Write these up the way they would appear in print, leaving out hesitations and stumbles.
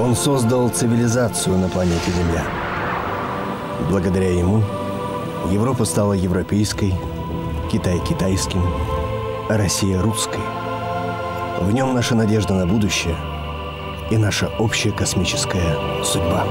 Он создал цивилизацию на планете Земля. Благодаря ему Европа стала европейской, Китай китайским, а Россия русской. В нем наша надежда на будущее и наша общая космическая судьба.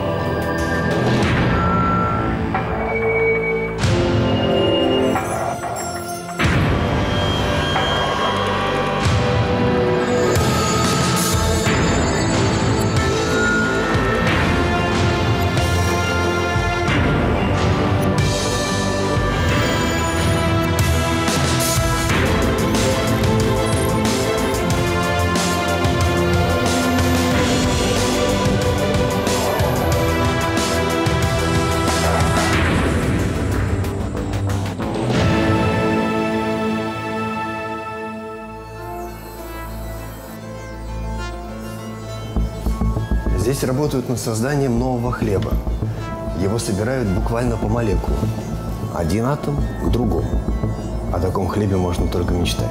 Здесь работают над созданием нового хлеба. Его собирают буквально по молекулам. Один атом к другому. О таком хлебе можно только мечтать.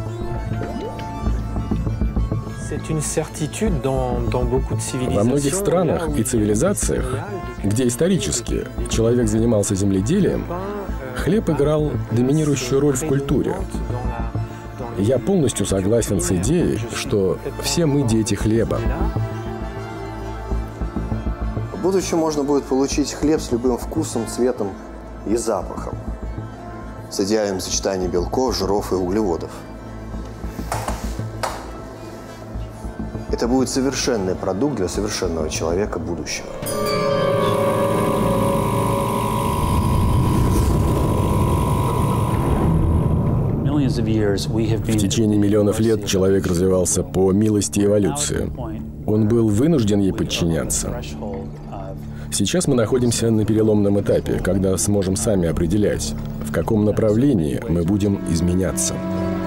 Во многих странах и цивилизациях, где исторически человек занимался земледелием, хлеб играл доминирующую роль в культуре. Я полностью согласен с идеей, что все мы дети хлеба. В будущем можно будет получить хлеб с любым вкусом, цветом и запахом. С идеальным сочетанием белков, жиров и углеводов. Это будет совершенный продукт для совершенного человека будущего. В течение миллионов лет человек развивался по милости эволюции. Он был вынужден ей подчиняться. Сейчас мы находимся на переломном этапе, когда сможем сами определять, в каком направлении мы будем изменяться.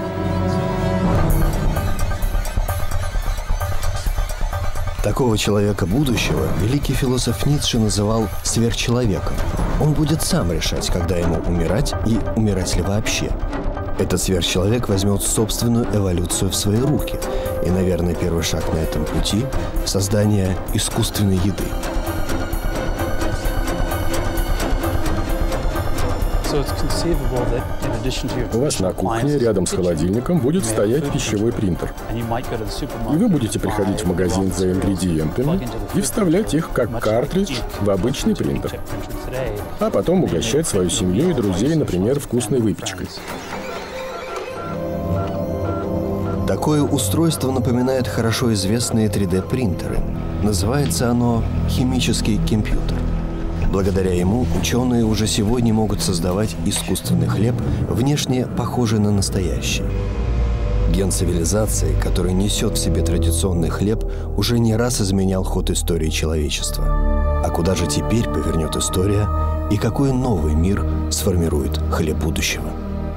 Такого человека будущего великий философ Ницше называл сверхчеловеком. Он будет сам решать, когда ему умирать и умирать ли вообще. Этот сверхчеловек возьмет собственную эволюцию в свои руки. И, наверное, первый шаг на этом пути – создание искусственной еды. У вас на кухне рядом с холодильником будет стоять пищевой принтер. И вы будете приходить в магазин за ингредиентами и вставлять их как картридж в обычный принтер. А потом угощать свою семью и друзей, например, вкусной выпечкой. Такое устройство напоминает хорошо известные 3D-принтеры. Называется оно химический компьютер. Благодаря ему ученые уже сегодня могут создавать искусственный хлеб, внешне похожий на настоящий. Ген цивилизации, который несет в себе традиционный хлеб, уже не раз изменял ход истории человечества. А куда же теперь повернет история и какой новый мир сформирует хлеб будущего?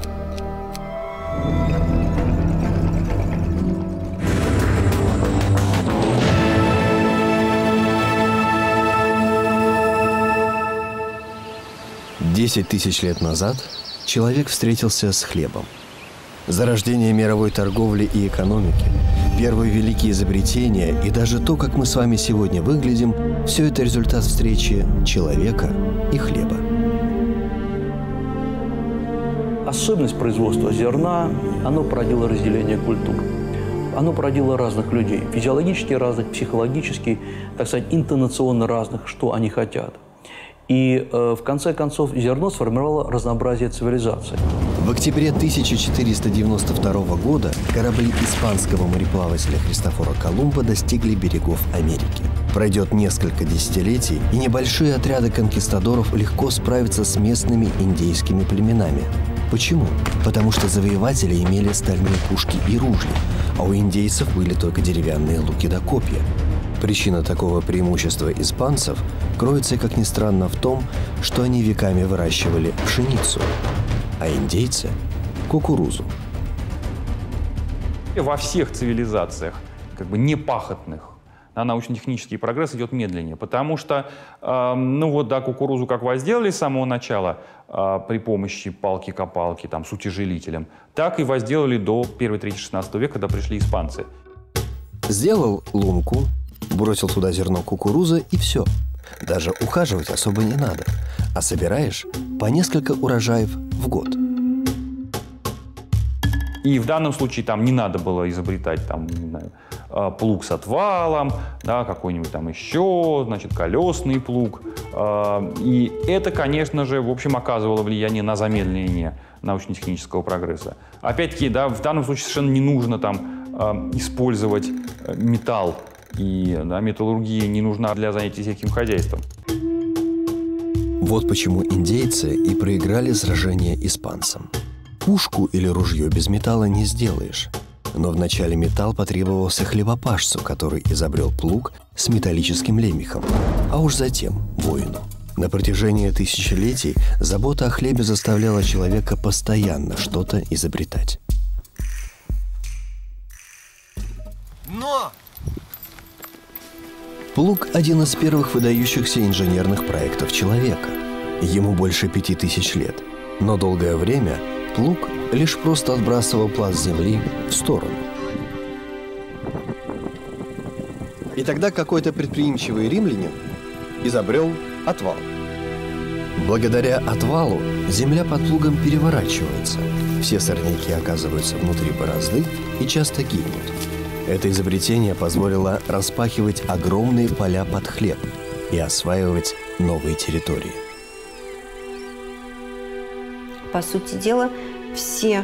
Десять тысяч лет назад человек встретился с хлебом. Зарождение мировой торговли и экономики, первые великие изобретения и даже то, как мы с вами сегодня выглядим, все это результат встречи человека и хлеба. Особенность производства зерна, оно породило разделение культур. Оно породило разных людей, физиологически разных, психологически, так сказать, интонационно разных, что они хотят. И в конце концов зерно сформировало разнообразие цивилизаций. В октябре 1492 года корабли испанского мореплавателя Христофора Колумба достигли берегов Америки. Пройдет несколько десятилетий, и небольшие отряды конкистадоров легко справятся с местными индейскими племенами. Почему? Потому что завоеватели имели стальные пушки и ружья, а у индейцев были только деревянные луки да копья. Причина такого преимущества испанцев кроется, как ни странно, в том, что они веками выращивали пшеницу, а индейцы – кукурузу. Во всех цивилизациях, не пахотных, научно-технический прогресс идет медленнее, потому что, кукурузу как возделали с самого начала при помощи палки-копалки, с утяжелителем, так и возделали до первой трети XVI века, когда пришли испанцы. Сделал лунку, Бросил туда зерно кукурузы и все. Даже ухаживать особо не надо. А собираешь по несколько урожаев в год. И в данном случае там не надо было изобретать там, не знаю, плуг с отвалом, да, какой-нибудь там еще, значит, колесный плуг. И это, конечно же, в общем, оказывало влияние на замедление научно-технического прогресса. Опять-таки, да, в данном случае совершенно не нужно там использовать металл, и да, металлургия не нужна для занятий сельским хозяйством. Вот почему индейцы и проиграли сражение испанцам. Пушку или ружье без металла не сделаешь. Но вначале металл потребовался хлебопашцу, который изобрел плуг с металлическим лемехом, а уж затем воину. На протяжении тысячелетий забота о хлебе заставляла человека постоянно что-то изобретать. Но! Плуг – один из первых выдающихся инженерных проектов человека. Ему больше 5000 лет. Но долгое время плуг лишь просто отбрасывал пласт земли в сторону. И тогда какой-то предприимчивый римлянин изобрел отвал. Благодаря отвалу земля под плугом переворачивается. Все сорняки оказываются внутри борозды и часто гибнут. Это изобретение позволило распахивать огромные поля под хлеб и осваивать новые территории. По сути дела, все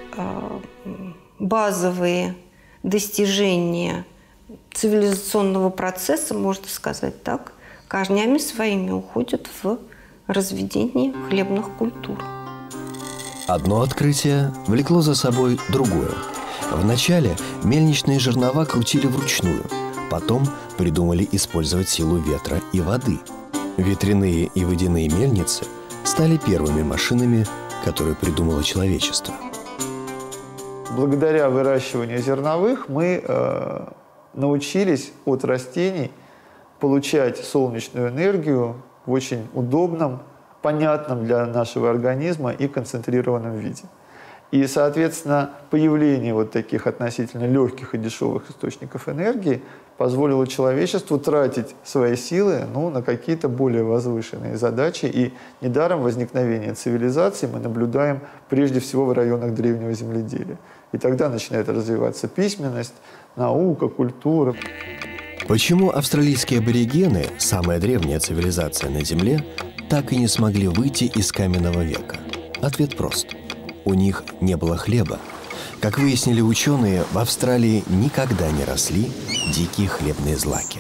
базовые достижения цивилизационного процесса, можно сказать так, корнями своими уходят в разведение хлебных культур. Одно открытие влекло за собой другое. Вначале мельничные жернова крутили вручную, потом придумали использовать силу ветра и воды. Ветряные и водяные мельницы стали первыми машинами, которые придумало человечество. Благодаря выращиванию зерновых мы научились от растений получать солнечную энергию в очень удобном, понятном для нашего организма и концентрированном виде. И, соответственно, появление вот таких относительно легких и дешевых источников энергии позволило человечеству тратить свои силы на какие-то более возвышенные задачи. И недаром возникновение цивилизации мы наблюдаем прежде всего в районах древнего земледелия. И тогда начинает развиваться письменность, наука, культура. Почему австралийские аборигены, самая древняя цивилизация на Земле, так и не смогли выйти из каменного века? Ответ прост. У них не было хлеба. Как выяснили ученые, в Австралии никогда не росли дикие хлебные злаки.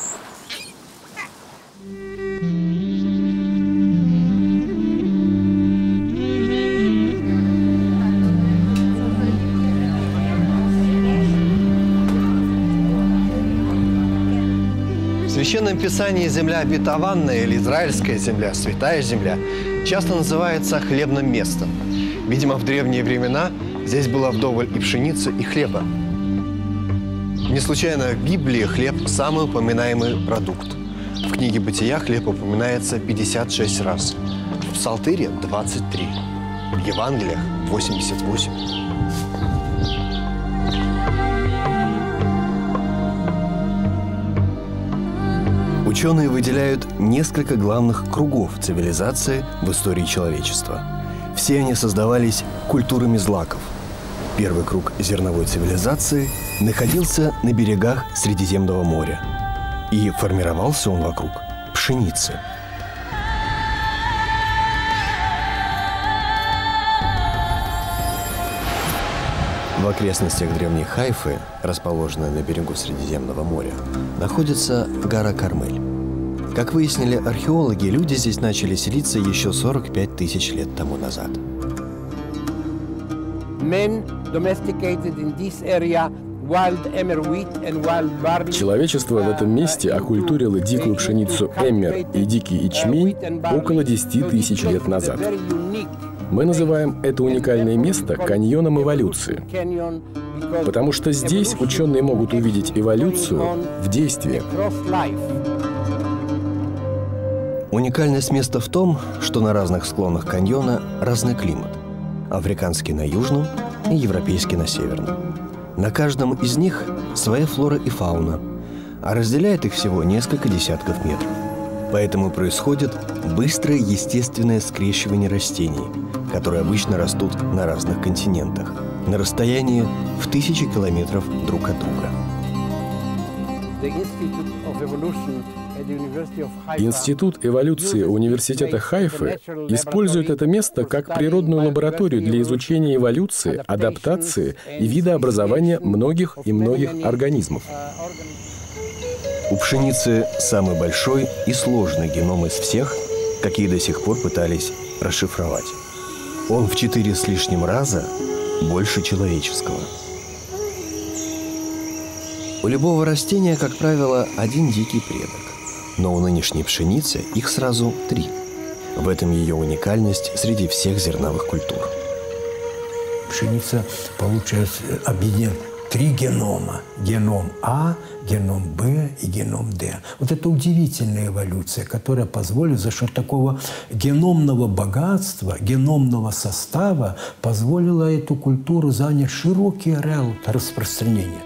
В Священном Писании земля обетованная или израильская земля, святая земля, часто называется хлебным местом. Видимо, в древние времена здесь было вдоволь и пшеницы, и хлеба. Не случайно в Библии хлеб – самый упоминаемый продукт. В книге «Бытия» хлеб упоминается 56 раз, в Псалтыре – 23, в Евангелиях – 88. Ученые выделяют несколько главных кругов цивилизации в истории человечества. Все они создавались культурами злаков. Первый круг зерновой цивилизации находился на берегах Средиземного моря. И формировался он вокруг пшеницы. В окрестностях древней Хайфы, расположенной на берегу Средиземного моря, находится гора Кармель. Как выяснили археологи, люди здесь начали селиться еще 45 тысяч лет тому назад. Человечество в этом месте оккультурило дикую пшеницу эммер и дикий ячмень около 10 тысяч лет назад. Мы называем это уникальное место каньоном эволюции, потому что здесь ученые могут увидеть эволюцию в действии. Уникальность места в том, что на разных склонах каньона разный климат. Африканский на южном и европейский на северном. На каждом из них своя флора и фауна. а разделяет их всего несколько десятков метров. Поэтому происходит быстрое естественное скрещивание растений, которые обычно растут на разных континентах, на расстоянии в 1000 километров друг от друга. Институт эволюции Университета Хайфы использует это место как природную лабораторию для изучения эволюции, адаптации и видообразования многих и многих организмов. У пшеницы самый большой и сложный геном из всех, какие до сих пор пытались расшифровать. Он в 4 с лишним раза больше человеческого. У любого растения, как правило, один дикий предок. Но у нынешней пшеницы их сразу 3. В этом ее уникальность среди всех зерновых культур. Пшеница, получается, объединяет 3 генома. Геном А, геном Б и геном Д. Вот это удивительная эволюция, которая позволит за счет такого геномного богатства, геномного состава, позволила эту культуру занять широкий ареал распространения.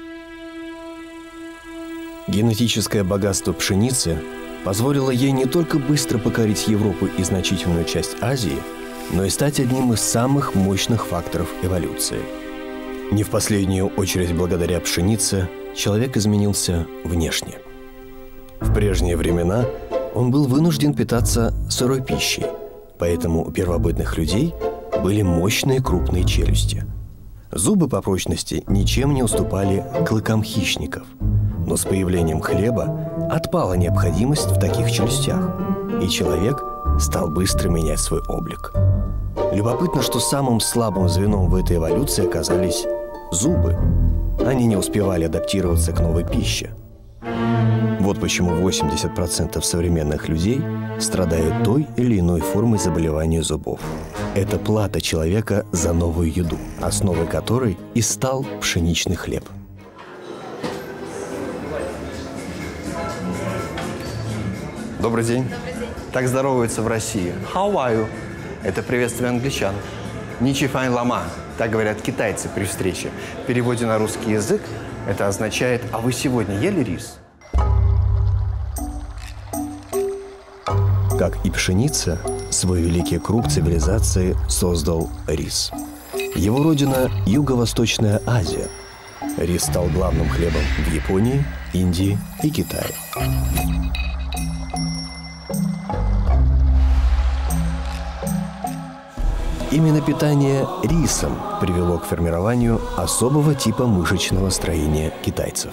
Генетическое богатство пшеницы позволило ей не только быстро покорить Европу и значительную часть Азии, но и стать одним из самых мощных факторов эволюции. Не в последнюю очередь благодаря пшенице человек изменился внешне. В прежние времена он был вынужден питаться сырой пищей, поэтому у первобытных людей были мощные крупные челюсти. Зубы по прочности ничем не уступали клыкам хищников. Но с появлением хлеба отпала необходимость в таких челюстях, и человек стал быстро менять свой облик. Любопытно, что самым слабым звеном в этой эволюции оказались зубы. Они не успевали адаптироваться к новой пище. Вот почему 80% современных людей страдают той или иной формой заболевания зубов. Это плата человека за новую еду, основой которой и стал пшеничный хлеб. Добрый день. Так здороваются в России. How are you? Это приветствие англичан. Ничи файн лама. Так говорят китайцы при встрече. В переводе на русский язык это означает «А вы сегодня ели рис?» Как и пшеница, свой великий круг цивилизации создал рис. Его родина – Юго-Восточная Азия. Рис стал главным хлебом в Японии, Индии и Китае. Именно питание рисом привело к формированию особого типа мышечного строения китайцев.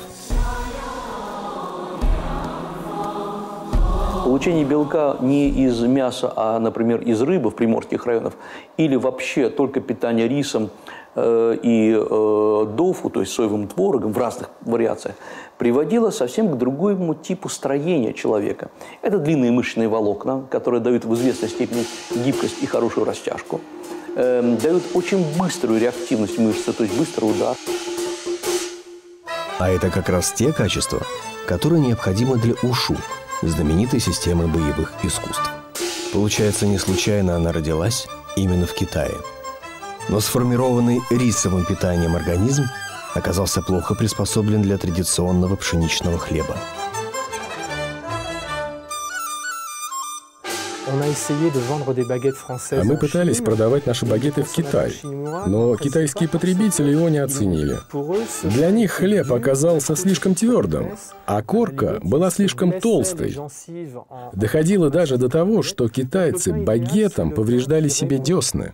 Получение белка не из мяса, а, например, из рыбы в приморских районах, или вообще только питание рисом и дофу, то есть соевым творогом в разных вариациях, приводило совсем к другому типу строения человека. Это длинные мышечные волокна, которые дают в известной степени гибкость и хорошую растяжку, дают очень быструю реактивность мышцы, то есть быстрый удар. А это как раз те качества, которые необходимы для ушу, знаменитой системы боевых искусств. Получается, не случайно она родилась именно в Китае. Но сформированный рисовым питанием организм оказался плохо приспособлен для традиционного пшеничного хлеба. Мы пытались продавать наши багеты в Китай, но китайские потребители его не оценили. Для них хлеб оказался слишком твердым, а корка была слишком толстой. Доходило даже до того, что китайцы багетом повреждали себе десны.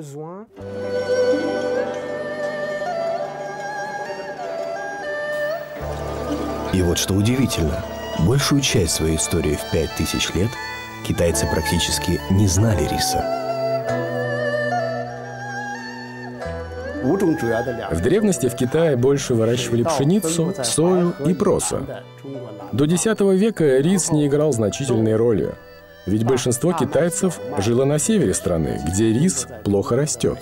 И вот что удивительно, большую часть своей истории в 5000 лет китайцы практически не знали риса. В древности в Китае больше выращивали пшеницу, сою и просо. До X века рис не играл значительной роли, ведь большинство китайцев жило на севере страны, где рис плохо растет.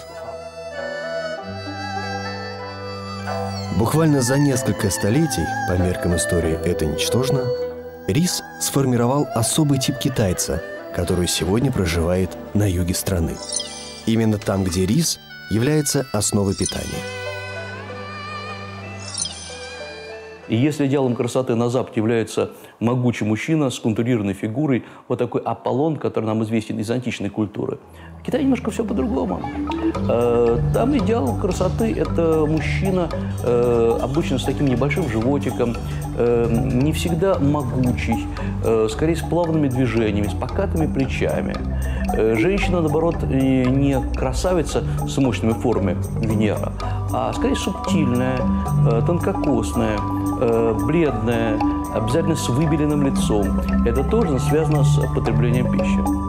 Буквально за несколько столетий, по меркам истории это ничтожно, рис сформировал особый тип китайца, который сегодня проживает на юге страны. Именно там, где рис является основой питания. И если идеалом красоты на Западе является могучий мужчина с контурированной фигурой, вот такой Аполлон, который нам известен из античной культуры, в Китае немножко все по-другому. Там идеал красоты – это мужчина, обычно с таким небольшим животиком, не всегда могучий, скорее с плавными движениями, с покатыми плечами. Женщина, наоборот, не красавица с мощными формами Венера, а скорее субтильная, тонкокосная, бледная, обязательно с выбеленным лицом. Это тоже связано с потреблением пищи.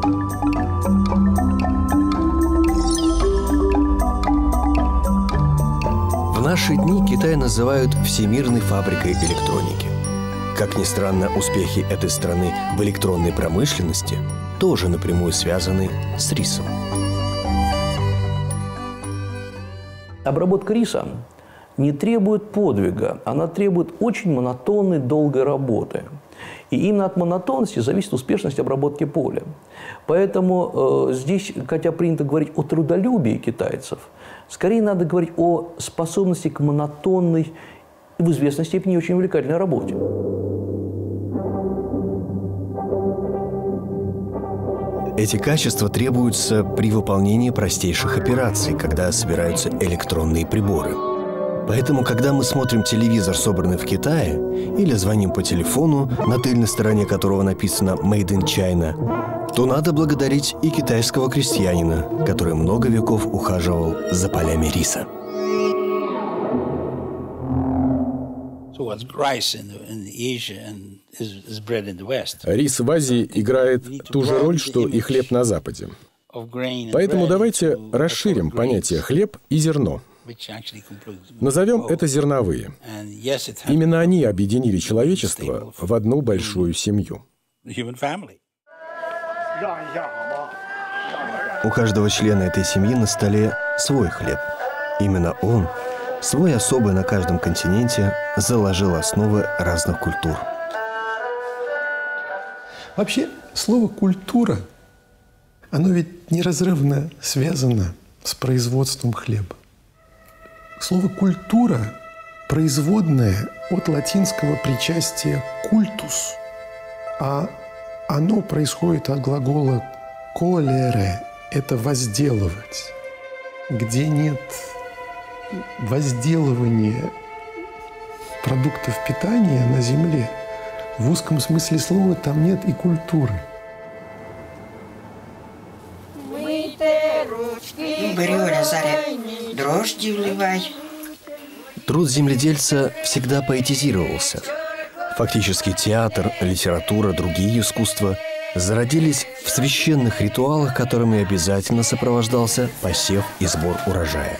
В наши дни Китай называют всемирной фабрикой электроники. Как ни странно, успехи этой страны в электронной промышленности тоже напрямую связаны с рисом. Обработка риса не требует подвига, она требует очень монотонной, долгой работы. И именно от монотонности зависит успешность обработки поля. Поэтому здесь, хотя принято говорить о трудолюбии китайцев, скорее надо говорить о способности к монотонной и в известной степени очень увлекательной работе. Эти качества требуются при выполнении простейших операций, когда собираются электронные приборы. Поэтому, когда мы смотрим телевизор, собранный в Китае, или звоним по телефону, на тыльной стороне которого написано «Made in China», то надо благодарить и китайского крестьянина, который много веков ухаживал за полями риса. Рис в Азии играет ту же роль, что и хлеб на Западе. Поэтому давайте расширим понятие «хлеб» и «зерно». Назовем это зерновые. Именно они объединили человечество в одну большую семью. У каждого члена этой семьи на столе свой хлеб. Именно он, свой особый на каждом континенте, заложил основы разных культур. Вообще, слово «культура», оно ведь неразрывно связано с производством хлеба. Слово «культура» производное от латинского причастия «культус», а оно происходит от глагола «колере» – это «возделывать». Где нет возделывания продуктов питания на земле, в узком смысле слова там нет и культуры. Труд земледельца всегда поэтизировался. Фактически театр, литература, другие искусства зародились в священных ритуалах, которыми обязательно сопровождался посев и сбор урожая.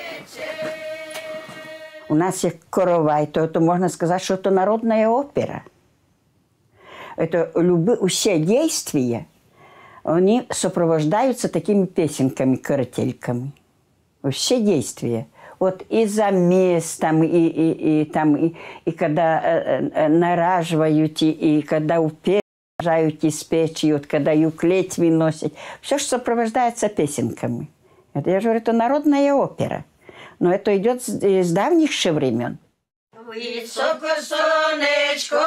У нас есть коровай, то это можно сказать, что это народная опера. Это все действия, они сопровождаются такими песенками, карательками. Все действия. Вот и замес, там, и когда нараживают, и когда упержают из печи, вот когда и клетви носят. Все, что сопровождается песенками. Это, я же говорю, это народная опера. Но это идет с давних времен. Высоко сонечко,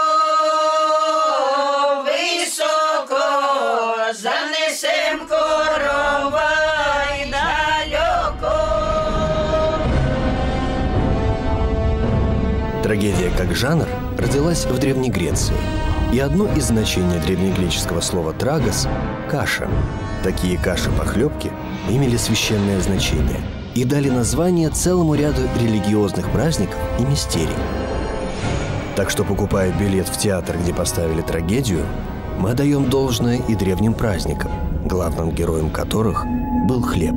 высоко, занесем коровай далеко. Трагедия как жанр родилась в Древней Греции. И одно из значений древнегреческого слова «трагос» – «каша». Такие каши-похлебки имели священное значение и дали название целому ряду религиозных праздников и мистерий. Так что, покупая билет в театр, где поставили трагедию, мы отдаем должное и древним праздникам, главным героем которых был хлеб.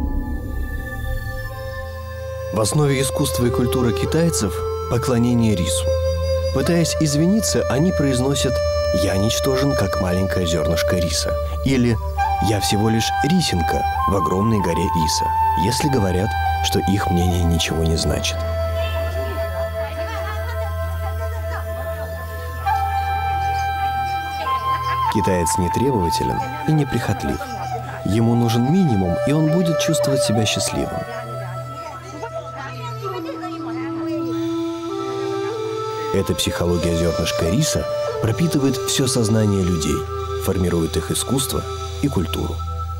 В основе искусства и культуры китайцев – поклонение рису. Пытаясь извиниться, они произносят «я ничтожен, как маленькое зернышко риса» или «я всего лишь рисинка в огромной горе риса», если говорят, что их мнение ничего не значит. Китаец не требователен и не прихотлив. Ему нужен минимум, и он будет чувствовать себя счастливым. Эта психология зернышка риса пропитывает все сознание людей, формирует их искусство и культуру.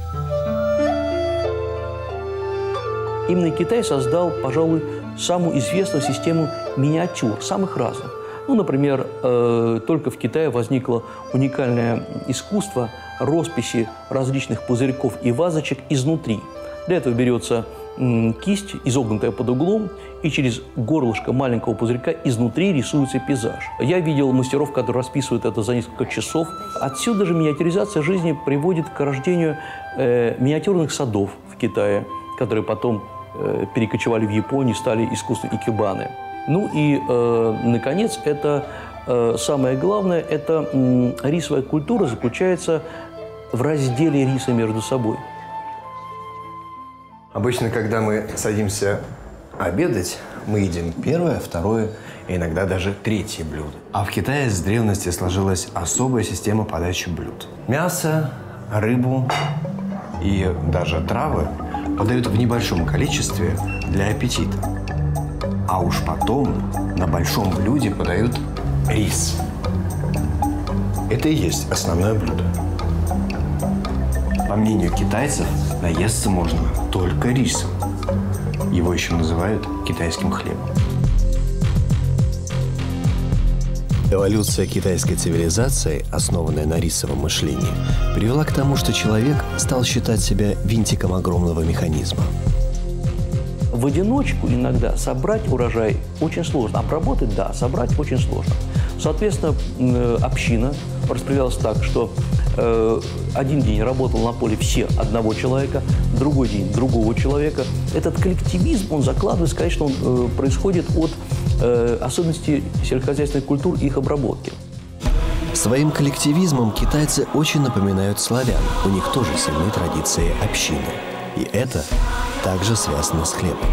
Именно Китай создал, пожалуй, самую известную систему миниатюр, самых разных. Ну, например, только в Китае возникло уникальное искусство росписи различных пузырьков и вазочек изнутри. Для этого берется кисть, изогнутая под углом, и через горлышко маленького пузырька изнутри рисуется пейзаж. Я видел мастеров, которые расписывают это за несколько часов. Отсюда же миниатюризация жизни приводит к рождению миниатюрных садов в Китае, которые потом перекочевали в Японию, стали искусственные икебаны. Ну и, наконец, это самое главное, это рисовая культура заключается в разделе риса между собой. Обычно, когда мы садимся обедать, мы едим первое, второе и иногда даже третье блюдо. А в Китае с древности сложилась особая система подачи блюд. Мясо, рыбу и даже травы подают в небольшом количестве для аппетита. А уж потом на большом блюде подают рис. Это и есть основное блюдо. По мнению китайцев, наесться можно только рисом. Его еще называют китайским хлебом. Эволюция китайской цивилизации, основанная на рисовом мышлении, привела к тому, что человек стал считать себя винтиком огромного механизма. В одиночку иногда собрать урожай очень сложно. Обработать – да, собрать очень сложно. Соответственно, община распределялась так, что один день работал на поле все одного человека, другой день другого человека. Этот коллективизм, он закладывает, сказать, что он происходит от особенностей сельскохозяйственных культур и их обработки. Своим коллективизмом китайцы очень напоминают славян. У них тоже сильны традиции общины. И это также связано с хлебом.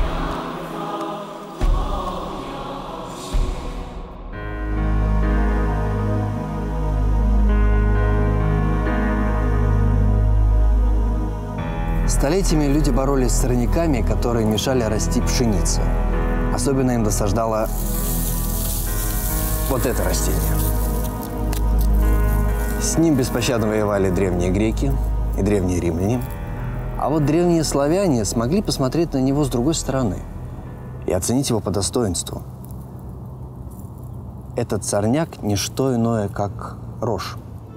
Столетиями люди боролись с сорняками, которые мешали расти пшенице. Особенно им досаждало вот это растение. С ним беспощадно воевали древние греки и древние римляне. А вот древние славяне смогли посмотреть на него с другой стороны и оценить его по достоинству. Этот сорняк – не что иное, как рожь.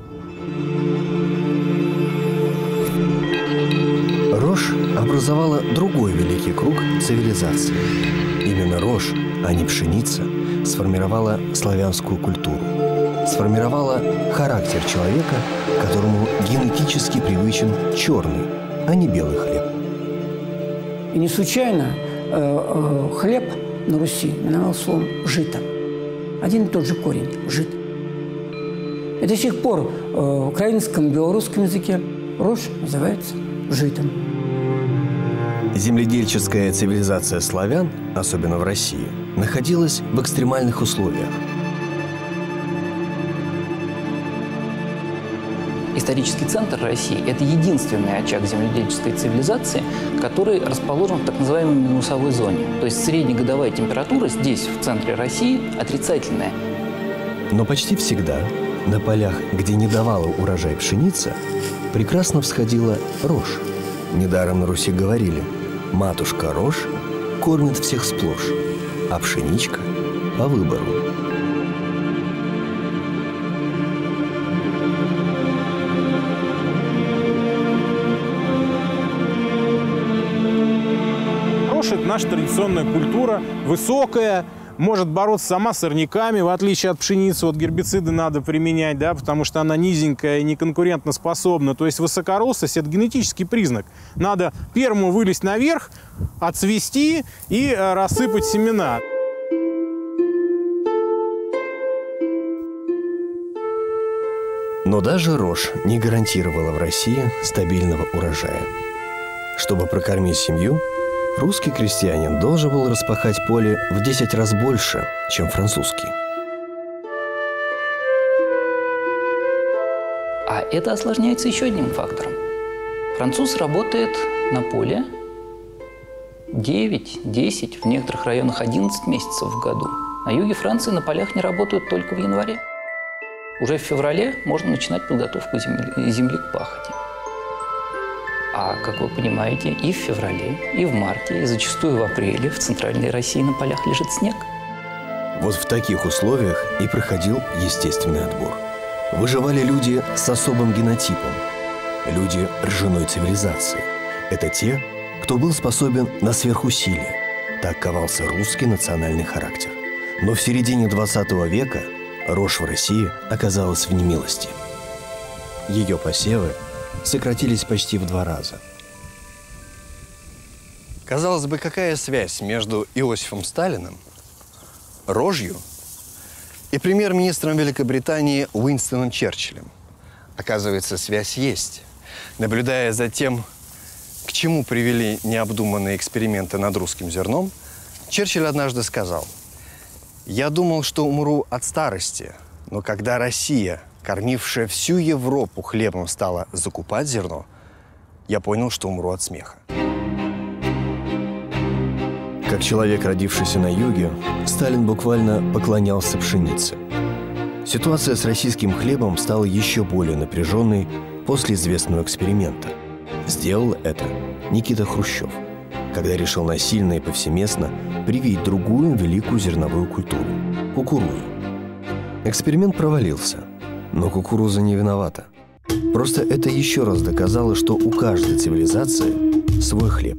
Рожь образовала другой великий круг цивилизации. Именно рожь, а не пшеница, сформировала славянскую культуру, сформировала характер человека, которому генетически привычен черный, а не белый хлеб. И не случайно хлеб на Руси именовал словом «жито». Один и тот же корень – «жит». И до сих пор в украинском, белорусском языке рожь называется житом. Земледельческая цивилизация славян, особенно в России, находилась в экстремальных условиях. Исторический центр России – это единственный очаг земледельческой цивилизации, который расположен в так называемой минусовой зоне. То есть среднегодовая температура здесь, в центре России, отрицательная. Но почти всегда на полях, где не давала урожай пшеница, прекрасно всходила рожь. Недаром на Руси говорили: «Матушка рожь кормит всех сплошь, а пшеничка по выбору». Рожь – это наша традиционная культура, высокая, может бороться сама с сорняками, в отличие от пшеницы. Вот гербициды надо применять, да, потому что она низенькая и неконкурентоспособна. То есть высокорослость – это генетический признак. Надо первому вылезть наверх, отцвести и рассыпать семена. Но даже рожь не гарантировала в России стабильного урожая. Чтобы прокормить семью, русский крестьянин должен был распахать поле в 10 раз больше, чем французский. А это осложняется еще одним фактором. Француз работает на поле 9, 10, в некоторых районах 11 месяцев в году. На юге Франции на полях не работают только в январе. Уже в феврале можно начинать подготовку земли к пахоте. А, как вы понимаете, и в феврале, и в марте, и зачастую в апреле в центральной России на полях лежит снег. Вот в таких условиях и проходил естественный отбор. Выживали люди с особым генотипом, люди ржаной цивилизации. Это те, кто был способен на сверхусилие. Так ковался русский национальный характер. Но в середине 20 века рожь в России оказалась в немилости. Ее посевы сократились почти в 2 раза. Казалось бы, какая связь между Иосифом Сталиным, рожью и премьер-министром Великобритании Уинстоном Черчиллем? Оказывается, связь есть. Наблюдая за тем, к чему привели необдуманные эксперименты над русским зерном, Черчилль однажды сказал: «Я думал, что умру от старости, но когда Россия, кормившая всю Европу хлебом, стала закупать зерно, я понял, что умру от смеха». Как человек, родившийся на юге, Сталин буквально поклонялся пшенице. Ситуация с российским хлебом стала еще более напряженной после известного эксперимента. Сделал это Никита Хрущев, когда решил насильно и повсеместно привить другую великую зерновую культуру – кукурузу. Эксперимент провалился, но кукуруза не виновата. Просто это еще раз доказало, что у каждой цивилизации свой хлеб.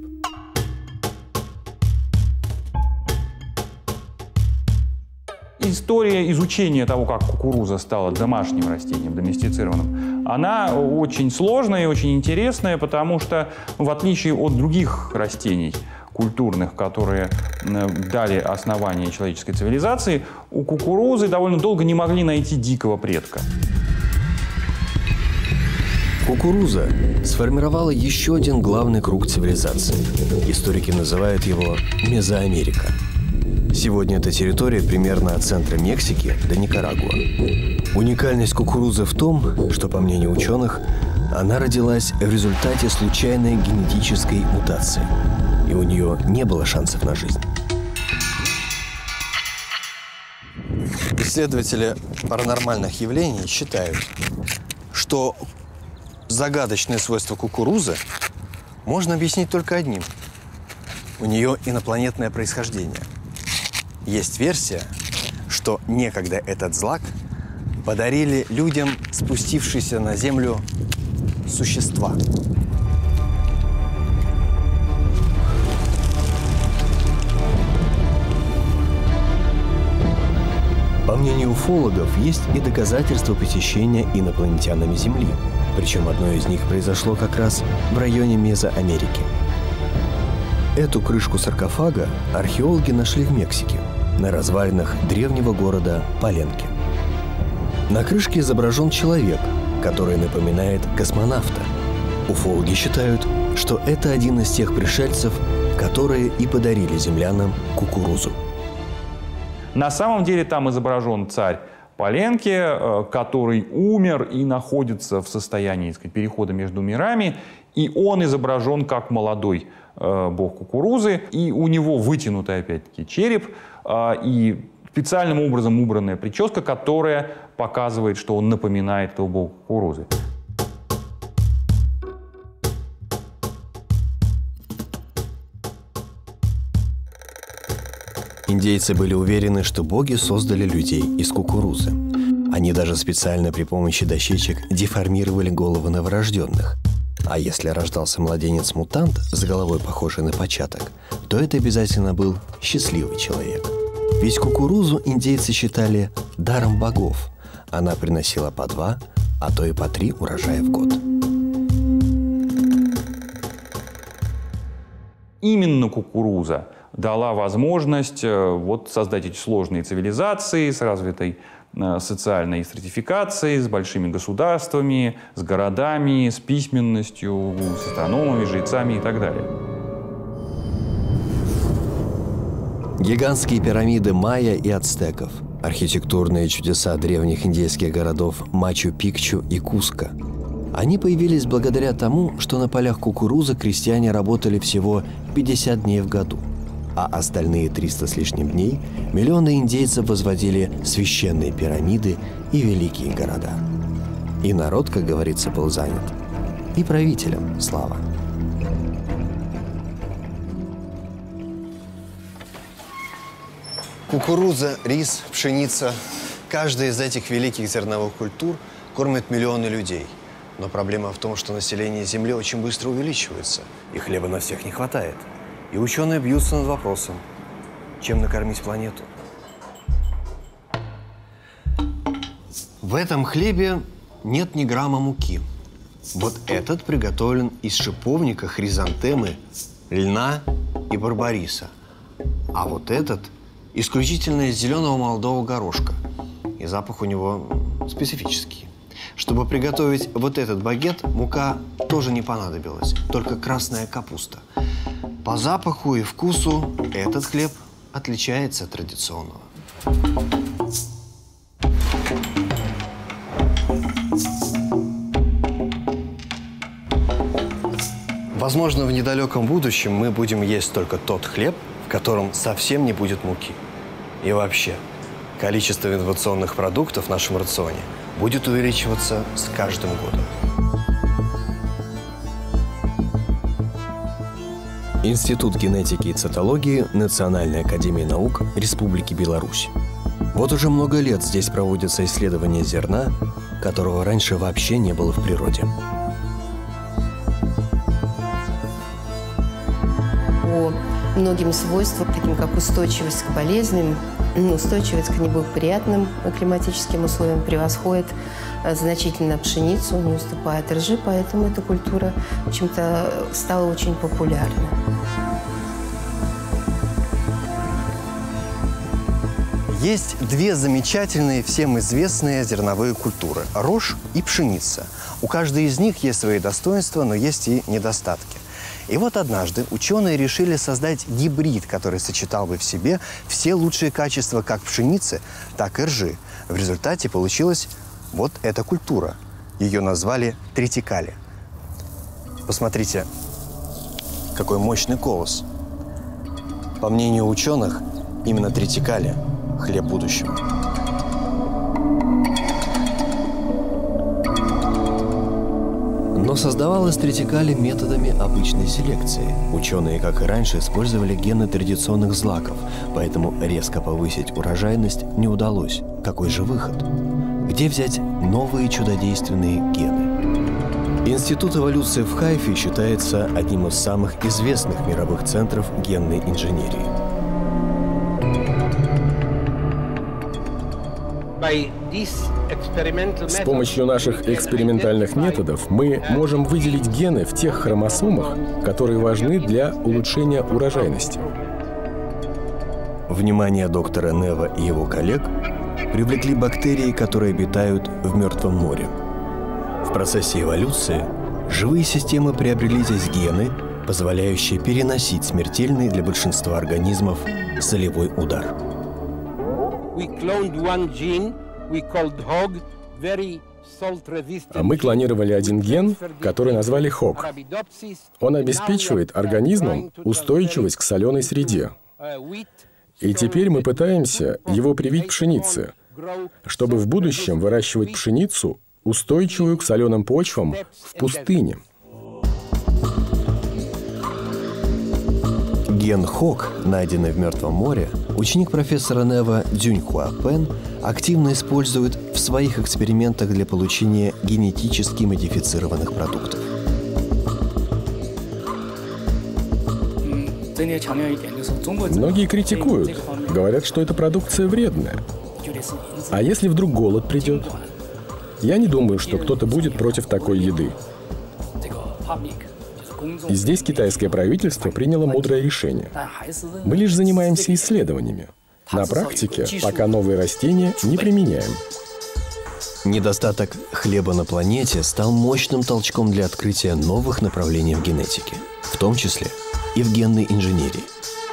История изучения того, как кукуруза стала домашним растением, доместицированным, она очень сложная и очень интересная, потому что, в отличие от других растений культурных, которые дали основание человеческой цивилизации, у кукурузы довольно долго не могли найти дикого предка. Кукуруза сформировала еще один главный круг цивилизации. Историки называют его Мезоамерика. Сегодня эта территория примерно от центра Мексики до Никарагуа. Уникальность кукурузы в том, что, по мнению ученых, она родилась в результате случайной генетической мутации, и у нее не было шансов на жизнь. Исследователи паранормальных явлений считают, что загадочные свойства кукурузы можно объяснить только одним. У нее инопланетное происхождение. Есть версия, что некогда этот злак подарили людям спустившиеся на Землю существа. По мнению уфологов, есть и доказательства посещения инопланетянами Земли. Причем одно из них произошло как раз в районе Мезоамерики. Эту крышку саркофага археологи нашли в Мексике, на развалинах древнего города Паленке. На крышке изображен человек, который напоминает космонавта. Уфологи считают, что это один из тех пришельцев, которые и подарили землянам кукурузу. На самом деле там изображен царь Паленке, который умер и находится в состоянии, так сказать, перехода между мирами, и он изображен как молодой бог кукурузы, и у него вытянутый, опять-таки, череп, и специальным образом убранная прическа, которая показывает, что он напоминает этого бога кукурузы. Индейцы были уверены, что боги создали людей из кукурузы. Они даже специально при помощи дощечек деформировали головы новорожденных. А если рождался младенец-мутант с головой, похожей на початок, то это обязательно был счастливый человек. Ведь кукурузу индейцы считали даром богов. Она приносила по 2, а то и по 3 урожая в год. Именно кукуруза дала возможность вот создать эти сложные цивилизации с развитой социальной стратификацией, с большими государствами, с городами, с письменностью, с астрономами, жрецами и так далее. Гигантские пирамиды майя и ацтеков, архитектурные чудеса древних индейских городов Мачу-Пикчу и Куско. Они появились благодаря тому, что на полях кукурузы крестьяне работали всего 50 дней в году. а остальные 300 с лишним дней миллионы индейцев возводили священные пирамиды и великие города. И народ, как говорится, был занят. И правителям слава. Кукуруза, рис, пшеница – каждая из этих великих зерновых культур кормит миллионы людей. Но проблема в том, что население Земли очень быстро увеличивается, и хлеба на всех не хватает. И ученые бьются над вопросом, чем накормить планету. В этом хлебе нет ни грамма муки. Вот этот приготовлен из шиповника, хризантемы, льна и барбариса. А вот этот исключительно из зеленого молодого горошка. И запах у него специфический. Чтобы приготовить вот этот багет, мука тоже не понадобилась, только красная капуста. По запаху и вкусу этот хлеб отличается от традиционного. Возможно, в недалеком будущем мы будем есть только тот хлеб, в котором совсем не будет муки. И вообще, количество инновационных продуктов в нашем рационе будет увеличиваться с каждым годом. Институт генетики и цитологии Национальной академии наук Республики Беларусь. Вот уже много лет здесь проводятся исследования зерна, которого раньше вообще не было в природе. По многим свойствам, таким как устойчивость к болезням, устойчивость к неблагоприятным климатическим условиям, превосходит значительно пшеницу, не уступает ржи, поэтому эта культура, в общем-то, стала очень популярна. Есть две замечательные, всем известные зерновые культуры – рожь и пшеница. У каждой из них есть свои достоинства, но есть и недостатки. И вот однажды ученые решили создать гибрид, который сочетал бы в себе все лучшие качества как пшеницы, так и ржи. В результате получилась вот эта культура. Ее назвали тритикали. Посмотрите, какой мощный колос. По мнению ученых, именно тритикали – хлеб будущего. Но создавалась тритикали методами обычной селекции. Ученые, как и раньше, использовали гены традиционных злаков, поэтому резко повысить урожайность не удалось. Какой же выход? Где взять новые чудодейственные гены? Институт эволюции в Хайфе считается одним из самых известных мировых центров генной инженерии. С помощью наших экспериментальных методов мы можем выделить гены в тех хромосомах, которые важны для улучшения урожайности. Внимание доктора Нева и его коллег привлекли бактерии, которые обитают в Мертвом море. В процессе эволюции живые системы приобрели здесь гены, позволяющие переносить смертельный для большинства организмов солевой удар. Мы клонировали один ген, который назвали ХОК. Он обеспечивает организмам устойчивость к соленой среде. И теперь мы пытаемся его привить пшенице, чтобы в будущем выращивать пшеницу, устойчивую к соленым почвам в пустыне. Ген ХОК, найденный в Мертвом море, ученик профессора Нева Цзюньхуа Пен активно использует в своих экспериментах для получения генетически модифицированных продуктов. Многие критикуют, говорят, что эта продукция вредная. А если вдруг голод придет? Я не думаю, что кто-то будет против такой еды. И здесь китайское правительство приняло мудрое решение. Мы лишь занимаемся исследованиями. На практике пока новые растения не применяем. Недостаток хлеба на планете стал мощным толчком для открытия новых направлений в генетике, в том числе и в генной инженерии.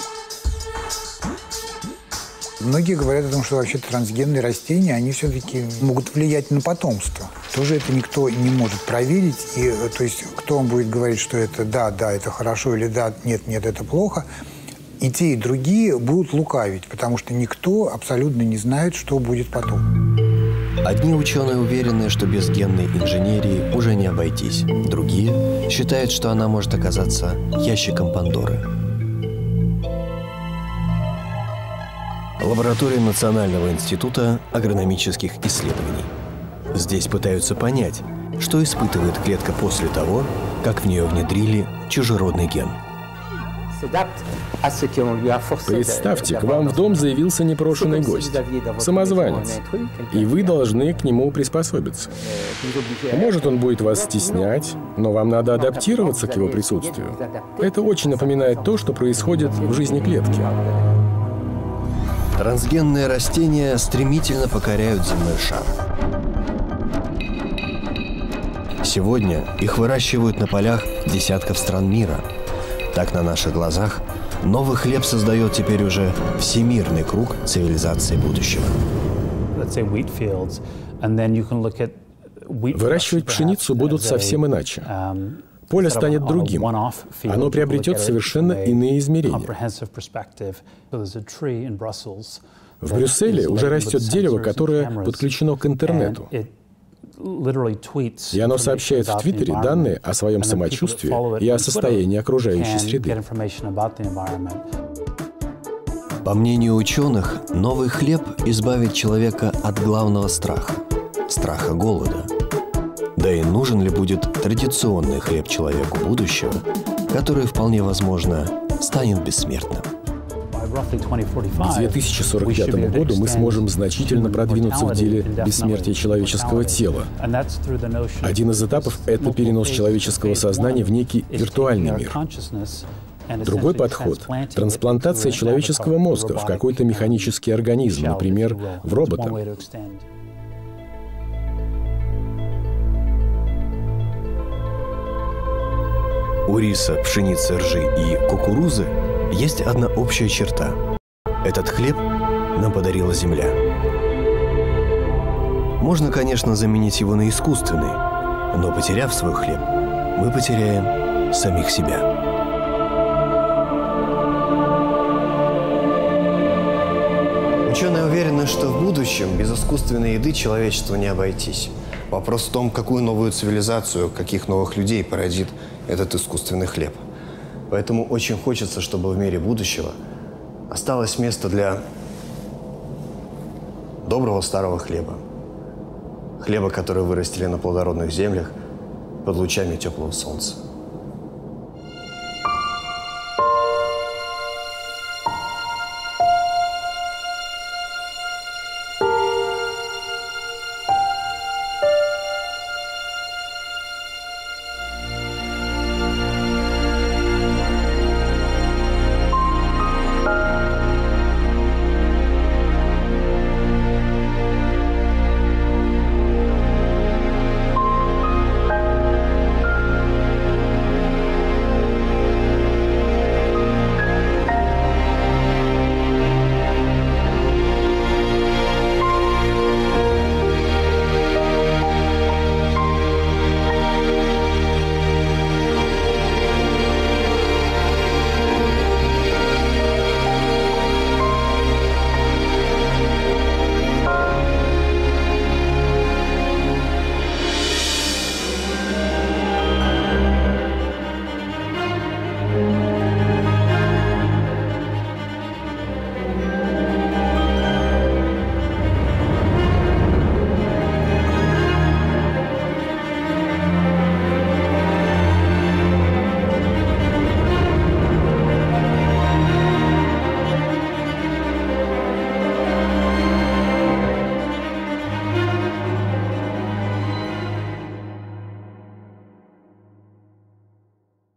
Многие говорят о том, что вообще трансгенные растения, они все-таки могут влиять на потомство. Тоже это никто не может проверить. И, то есть, кто вам будет говорить, что это да, это хорошо, или да, нет, это плохо. и те, и другие будут лукавить, потому что никто абсолютно не знает, что будет потом. Одни ученые уверены, что без генной инженерии уже не обойтись. Другие считают, что она может оказаться ящиком Пандоры. Лаборатория Национального института агрономических исследований. Здесь пытаются понять, что испытывает клетка после того, как в нее внедрили чужеродный ген. Представьте, к вам в дом заявился непрошенный гость, самозванец, и вы должны к нему приспособиться. Может, он будет вас стеснять, но вам надо адаптироваться к его присутствию. Это очень напоминает то, что происходит в жизни клетки. Трансгенные растения стремительно покоряют земной шар. Сегодня их выращивают на полях десятков стран мира. Так, на наших глазах новый хлеб создает теперь уже всемирный круг цивилизации будущего. Выращивать пшеницу будут совсем иначе. Поле станет другим. Оно приобретет совершенно иные измерения. В Брюсселе уже растет дерево, которое подключено к интернету. И оно сообщает в Твиттере данные о своем самочувствии и о состоянии окружающей среды. По мнению ученых, новый хлеб избавит человека от главного страха – страха голода. Да и нужен ли будет традиционный хлеб человеку будущего, который, вполне возможно, станет бессмертным? К 2045 году мы сможем значительно продвинуться в деле бессмертия человеческого тела. Один из этапов – это перенос человеческого сознания в некий виртуальный мир. Другой подход – трансплантация человеческого мозга в какой-то механический организм, например, в робота. У риса, пшеницы, ржи и кукурузы есть одна общая черта. Этот хлеб нам подарила земля. Можно, конечно, заменить его на искусственный, но, потеряв свой хлеб, мы потеряем самих себя. Ученые уверены, что в будущем без искусственной еды человечеству не обойтись. Вопрос в том, какую новую цивилизацию, каких новых людей породит этот искусственный хлеб. Поэтому очень хочется, чтобы в мире будущего осталось место для доброго старого хлеба. Хлеба, который вырастили на плодородных землях под лучами теплого солнца.